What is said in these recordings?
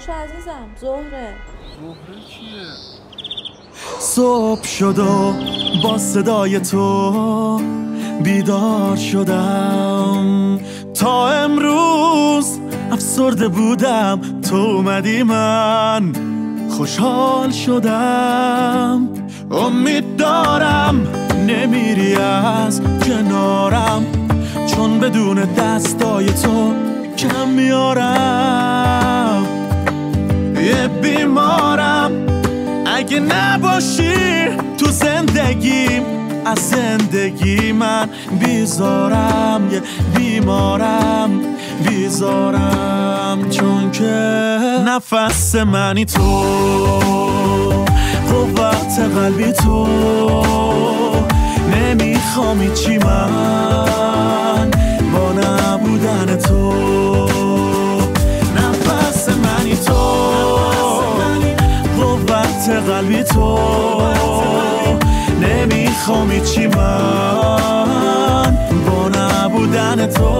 باشه عزیزم. زهره کیه؟ صبح شد و با صدای تو بیدار شدم. تا امروز افسرده بودم، تو اومدی من خوشحال شدم. امید دارم نمیری از کنارم، چون بدون دستای تو کم میارم. یه بیمارم اگه نباشی تو زندگیم، از زندگی من بیزارم. یه بیمارم بیزارم، چون که نفس منی تو، قوت قلبی تو، نمیخوام هیچی من با نبودن تو. نفس منی تو، قوت قلبی تو، نمیخوام هیچی من با نبودن تو.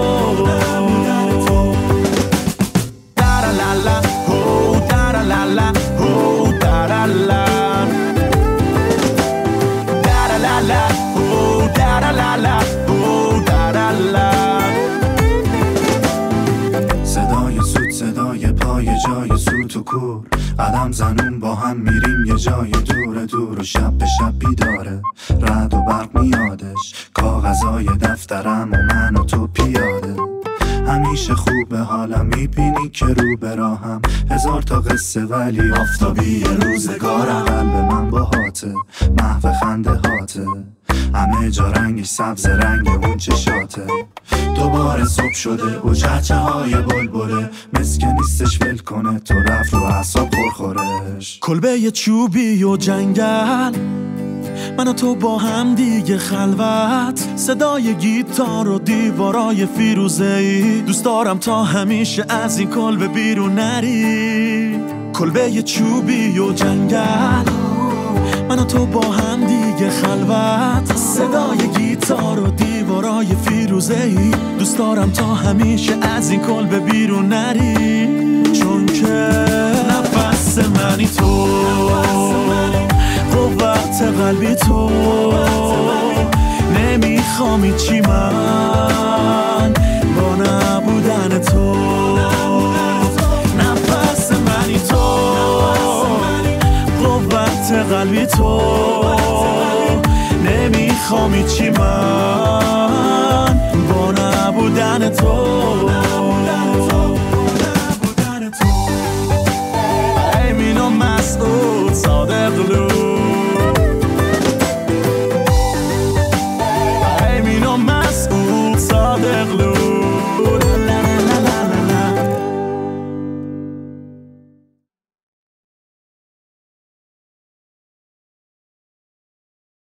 صدای سود، صدای پای جای سوت و کور، قدم زنون با هم میریم یه جای دور دور، و شب به شب بیداره رعد و برق میادش، کاغذای دفترم و من و تو پیاده. همیشه خوبه حالم میبینی که رو به راهم، هزار تا قصه ولی آفتابی روزگارم. قلب من با هاته، محو خنده هاته، همه جا رنگش سبز رنگ اون چشاته. دوباره صبح شده و چهچه های بلبله، مسکه نیستش ول کنه تو رفت رو اعصاب پرخورش. کلبه یه چوبی و جنگل، من و تو با هم دیگه خلوت، صدای گیتار و دیوارای فیروزه‌ای. دوست دارم تا همیشه از این کلبه بیرون نری. کلبه یه چوبی و جنگل، من و تو با هم دیگه خلوت، صدای گیتار و دیوارای فیروزه‌ای. دوست دارم تا همیشه از این کلبه بیرون نری، چون که نفس منی تو، قوت قلبی تو، نمیخوام هیچی من با نبودن تو. نفس منی تو، قوت قلبی تو، نمیخوام هیچی من